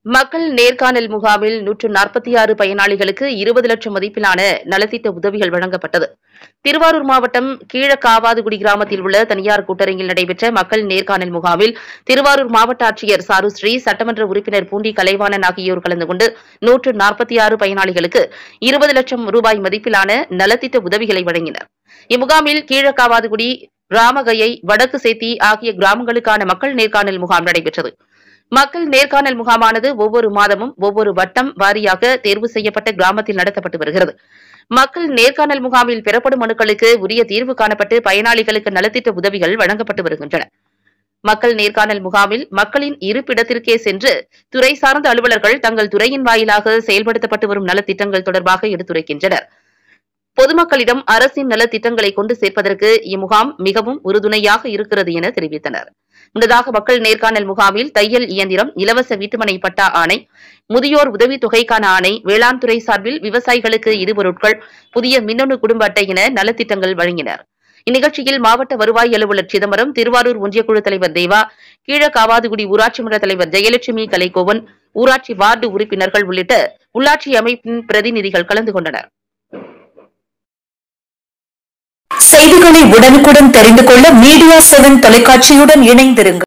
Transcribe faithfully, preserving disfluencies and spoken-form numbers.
மக்கள் நேர்காணல் முகாமில் நூற்று நாற்பத்தி ஆறு பயனாளிகளுக்கு இருபது லட்சம் மதிப்பிலான நலத்திட்ட உதவிகள் வழங்கப்பட்டது. திருவாரூர் மாவட்டம் கீழக்காவாதுகுடி கிராமத்தில் உள்ள தனியார் கூட்டரங்கில் நடைபெற்ற மக்கள் நேர்காணல் முகாமில் திருவாரூர் மாவட்ட ஆட்சியர் சாருஸ்ரீ, சட்டமன்ற உறுப்பினர் பூண்டி கலைவாணன் ஆகியோர் கலந்து கொண்டு நூற்று நாற்பத்தி ஆறு பயனாளிகளுக்கு இருபது லட்சம் ரூபாய் மதிப்பிலான நலத்திட்ட உதவிகளை வழங்கினர். இம்முகாமில் கீழக்காவாதுகுடி, ராமகையை, வடக்கு சேத்தி ஆகிய கிராமங்களுக்கான மக்கள் நேர்காணல் முகாம் நடைபெற்றது. மக்கள் நேர்காணல் முகாமானது ஒவ்வொரு மாதமும் ஒவ்வொரு வட்டம் வாரியாக தேர்வு செய்யப்பட்ட கிராமத்தில் நடத்தப்பட்டு வருகிறது. மக்கள் நேர்காணல் முகாமில் பெறப்படும் மனுக்களுக்கு உரிய தீர்வு காணப்பட்டு பயனாளிகளுக்கு நலத்திட்ட உதவிகள் வழங்கப்பட்டு வருகின்றன. மக்கள் நேர்காணல் முகாமில் மக்களின் இருப்பிடத்திற்கே சென்று துறை சார்ந்த அலுவலர்கள் தங்கள் துறையின் வாயிலாக செயல்படுத்தப்பட்டு வரும் நலத்திட்டங்கள் தொடர்பாக எடுத்துரைக்கின்றனர். பொதுமக்களிடம் அரசின் நலத்திட்டங்களை கொண்டு சேர்ப்பதற்கு இம்முகாம் மிகவும் உறுதுணையாக இருக்கிறது என தெரிவித்தனர். முன்னதாக மக்கள் நேர்காணல் முகாமில் தையல் இயந்திரம், இலவச வீட்டுமனை பட்டா ஆணை, முதியோர் உதவித் தொகைக்கான ஆணை, வேளாண் துறை சார்பில் விவசாயிகளுக்கு இடுபொருட்கள், புதிய மின்னணு குடும்ப அட்டை என நலத்திட்டங்கள் வழங்கினர். இந்நிகழ்ச்சியில் மாவட்ட வருவாய் அலுவலர் சிதம்பரம், திருவாரூர் ஒன்றியக்குழு தலைவர் தேவா, கீழக்காவாதுகுடி ஊராட்சி மன்ற தலைவர் ஜெயலட்சுமி கலைகோவன், ஊராட்சி வார்டு உறுப்பினர்கள் உள்ளிட்ட உள்ளாட்சி அமைப்பின் பிரதிநிதிகள் கலந்து கொண்டனர். செய்திகளை உடனுக்குடன் தெரிந்து கொள்ள மீடியா செவன் தொலைக்காட்சியுடன் இணைந்திருங்கள்.